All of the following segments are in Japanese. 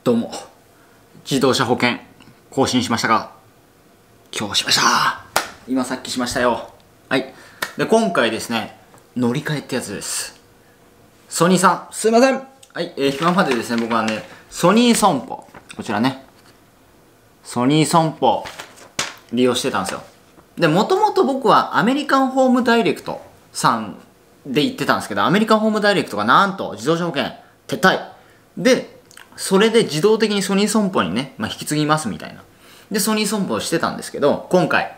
どうも、自動車保険更新しましたか？今日しました。今さっきしましたよ。はい。で、今回ですね、乗り換えってやつです。ソニーさん、すいません。はい、今までですね、僕はね、ソニー損保、こちらね、ソニー損保、利用してたんですよ。で、もともと僕はアメリカンホームダイレクトさんで行ってたんですけど、アメリカンホームダイレクトがなんと自動車保険撤退。で、それで自動的にソニー損保にね、引き継ぎますみたいな。で、ソニー損保をしてたんですけど、今回、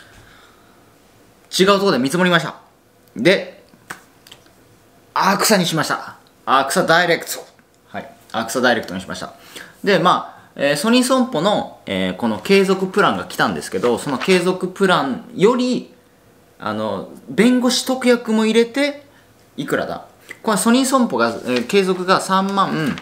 違うところで見積もりました。で、アークサにしました。アークサダイレクト。はい。アークサダイレクトにしました。で、ソニー損保の、この継続プランが来たんですけど、その継続プランより、弁護士特約も入れて、いくらだ？これソニー損保が、継続が3万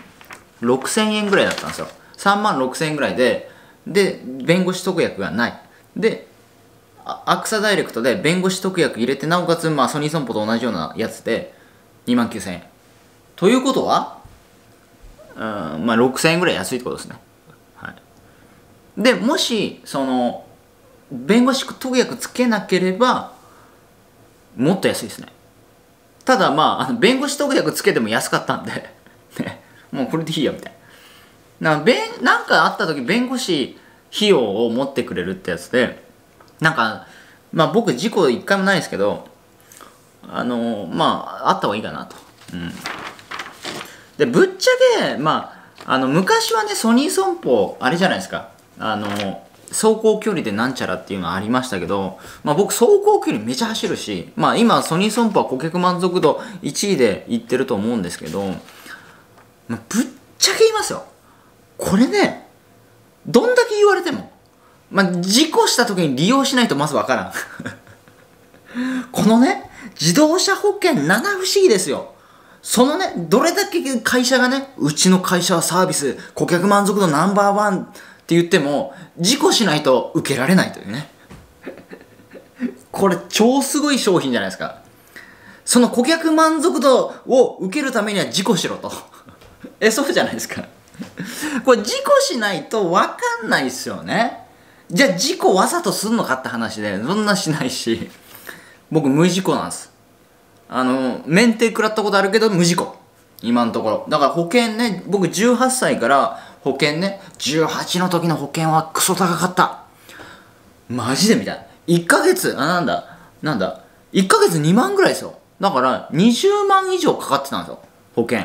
6000円ぐらいだったんですよ。3万6000円ぐらいで、弁護士特約がない。で、アクサダイレクトで弁護士特約入れて、なおかつ、ソニー損保と同じようなやつで、2万9000円。ということは、6000円ぐらい安いってことですね。はい。で、もし、弁護士特約つけなければ、もっと安いですね。ただ弁護士特約つけても安かったんでね、もうこれでいいやみたいな。なんかあった時弁護士費用を持ってくれるってやつで、僕事故一回もないですけど、あった方がいいかなと。で、ぶっちゃけ、昔はね、ソニー損保、あれじゃないですか。走行距離でなんちゃらっていうのはありましたけど、僕走行距離めちゃ走るし、今ソニー損保は顧客満足度1位でいってると思うんですけど、ぶっちゃけ言いますよ。これね、どんだけ言われても、事故した時に利用しないとまずわからん。このね、自動車保険七不思議ですよ。そのね、どれだけ会社がね、うちの会社はサービス、顧客満足度ナンバーワンって言っても、事故しないと受けられないというね。これ超すごい商品じゃないですか。その顧客満足度を受けるためには事故しろと。そうじゃないですか。これ事故しないと分かんないっすよね。じゃあ事故わざとすんのかって話で、そんなしないし、僕無事故なんです。免停食らったことあるけど無事故。今のところ。だから保険ね、僕18歳から保険ね、18の時の保険はクソ高かった。マジでみたいな。1ヶ月、1ヶ月2万ぐらいですよ。だから20万以上かかってたんですよ。保険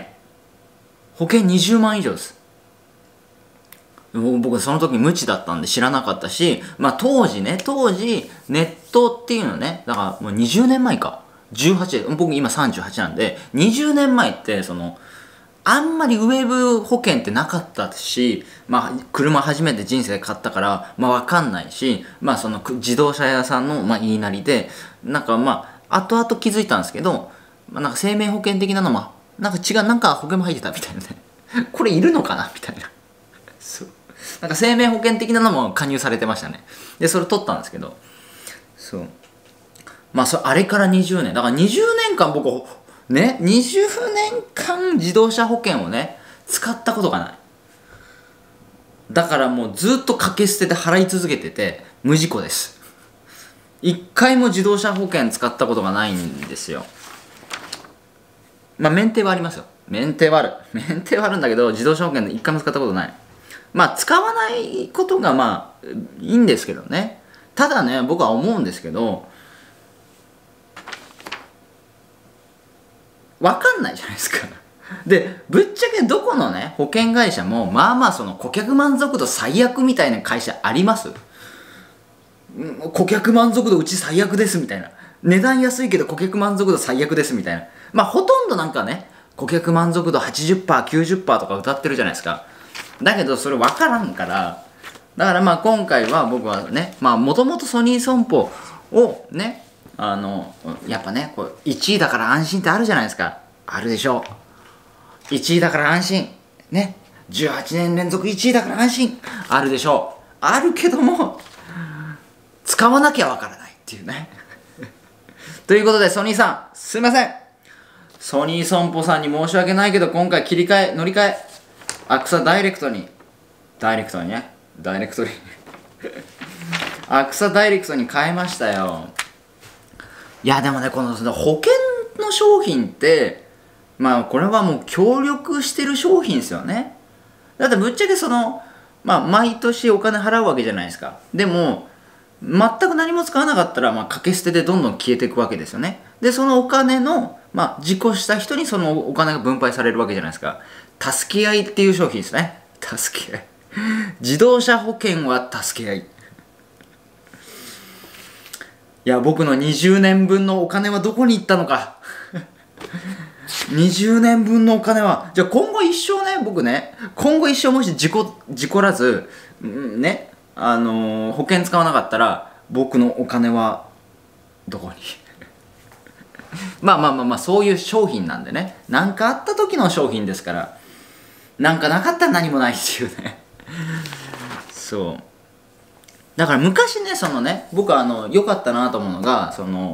20万以上です。僕その時無知だったんで知らなかったし、当時ネットっていうのね、だからもう20年前か。18で、僕今38なんで、20年前ってあんまりウェブ保険ってなかったし、車初めて人生で買ったから、わかんないし、自動車屋さんの、言いなりで、後々気づいたんですけど、生命保険的なのも、保険も入ってたみたいなね。これいるのかなみたいな。そう。生命保険的なのも加入されてましたね。で、それ取ったんですけど、そう。あれから20年。だから20年間僕、ね、20年間自動車保険をね、使ったことがない。だからもうずっと掛け捨てで払い続けてて、無事故です。一回も自動車保険使ったことがないんですよ。免停はありますよ。免停はあるんだけど、自動車保険で一回も使ったことない。使わないことがいいんですけどね。ただね、僕は思うんですけど、わかんないじゃないですか。で、ぶっちゃけどこのね、保険会社も、顧客満足度最悪みたいな会社あります？顧客満足度うち最悪ですみたいな。値段安いけど顧客満足度最悪ですみたいな。ほとんど顧客満足度 80%、90% とか歌ってるじゃないですか。だけどそれ分からんから、だから今回は僕はね、もともとソニー損保をね、やっぱね、1位だから安心ってあるじゃないですか。あるでしょう。1位だから安心。ね。18年連続1位だから安心。あるでしょう。あるけども、使わなきゃわからないっていうね。ということで、ソニーさん、すいません。ソニー損保さんに申し訳ないけど、今回乗り換え、アクサダイレクトにダイレクトにね、ダイレクトにアクサダイレクトに変えましたよ。いやでもね、この保険の商品ってまあこれはもう協力してる商品ですよね。だってぶっちゃけまあ毎年お金払うわけじゃないですか。でも全く何も使わなかったら、まあ、掛け捨てでどんどん消えていくわけですよね。でそのお金の、まあ、事故した人にそのお金が分配されるわけじゃないですか。助け合いっていう商品ですね。助け合い自動車保険は助け合い。いや僕の20年分のお金はどこに行ったのか20年分のお金はじゃあ今後一生ね、僕ね、今後一生もし事故らずね、保険使わなかったら僕のお金はどこにまあまあまあまあ、そういう商品なんでね、何かあった時の商品ですから、なんかなかったら何もないっていうねそうだから昔ね、僕良かったなと思うのが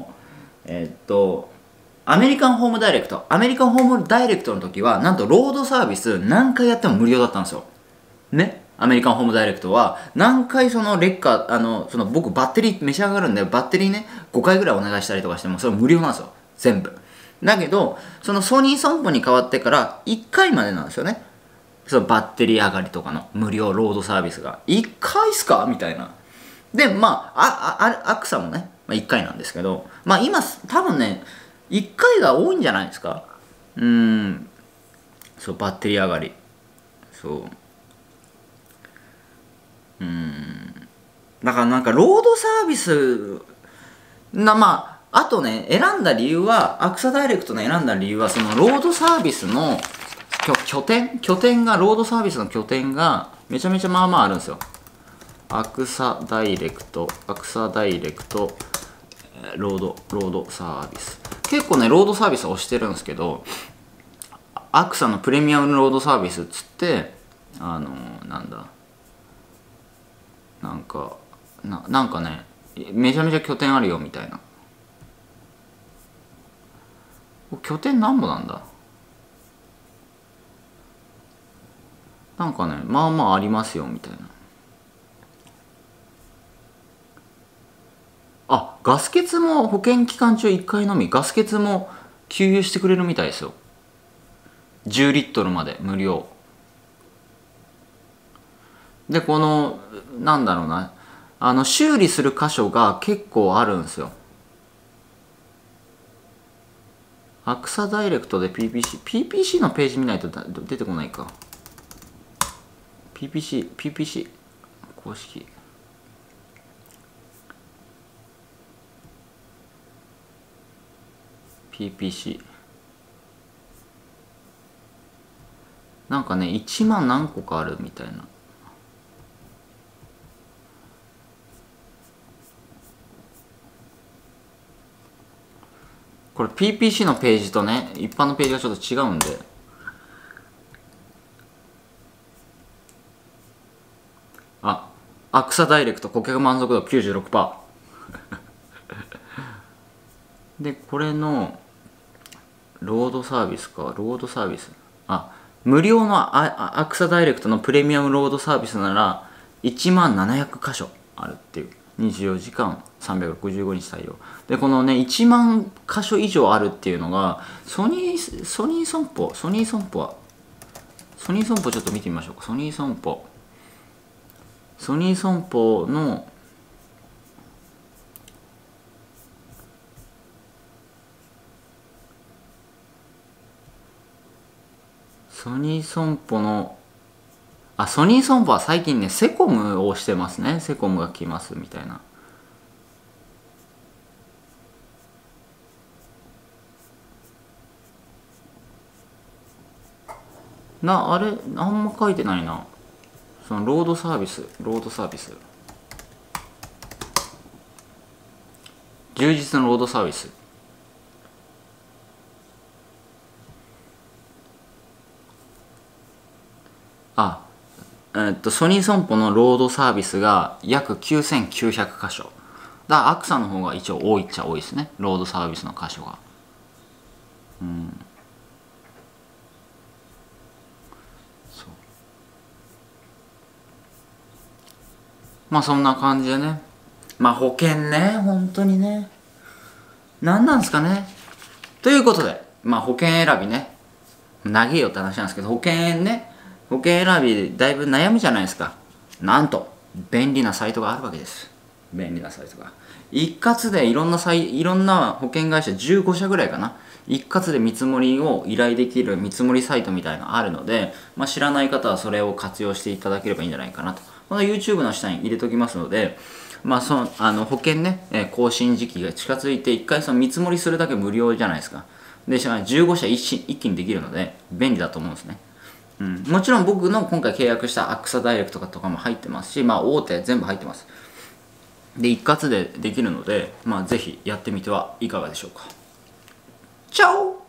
アメリカンホームダイレクトの時はなんとロードサービス何回やっても無料だったんですよね。アメリカンホームダイレクトは何回僕バッテリー召し上がるんで、バッテリーね5回ぐらいお願いしたりとかしてもそれ無料なんですよ、全部。だけどそのソニー損保に変わってから1回までなんですよね、そのバッテリー上がりとかの無料ロードサービスが。1回っすかみたいな。でまあアクサもね、まあ、1回なんですけど、まあ今多分ね1回が多いんじゃないですか。そう、バッテリー上がり、そうだからなんかロードサービスまああとね、選んだ理由はアクサダイレクトの選んだ理由はそのロードサービスの拠点がロードサービスの拠点がめちゃめちゃまあまああるんですよ。アクサダイレクトロードサービス、結構ねロードサービスを押してるんですけど、アクサのプレミアムロードサービスっつってなんかねめちゃめちゃ拠点あるよみたいな。拠点なんぼなんだ、なんかねまあまあありますよみたいな。あ、ガス欠も保険期間中1回のみガス欠も給油してくれるみたいですよ。10リットルまで無料で、なんだろうな、修理する箇所が結構あるんですよ。アクサダイレクトで PPC のページ見ないと出てこないか。 PPC 公式なんかね1万何個かあるみたいな。これ PPC のページとね一般のページがちょっと違うんで、アクサダイレクト顧客満足度 96% でこれのロードサービス無料のアクサダイレクトのプレミアムロードサービスなら1万700箇所あるっていう。24時間365日対応で、このね1万箇所以上あるっていうのがソニー損保ちょっと見てみましょうか。ソニー損保のソニー損保は最近ねセコムをしてますね。セコムが来ますみたいな。あれあんま書いてないな。そのロードサービス充実のロードサービス、ソニー損保のロードサービスが約9900箇所だ。アクサの方が一応多いっちゃ多いですね、ロードサービスの箇所が。 まあそんな感じでね、まあ保険ね、本当にね、何なんですかね。ということで、まあ保険選びね、長えよって話なんですけど、保険選びだいぶ悩むじゃないですか。なんと便利なサイトがあるわけです。便利なサイトが一括でいろんな保険会社15社ぐらいかな、一括で見積もりを依頼できる見積もりサイトみたいなのあるので、まあ、知らない方はそれを活用していただければいいんじゃないかなと。この YouTube の下に入れておきますので、まあ、保険ね、更新時期が近づいて一回その見積もりするだけ無料じゃないですか。で15社一気にできるので便利だと思うんですね。もちろん僕の今回契約したアクサダイレクトとかも入ってますし、まあ、大手全部入ってます。で一括でできるので、まあ、ぜひやってみてはいかがでしょうか。チャオ。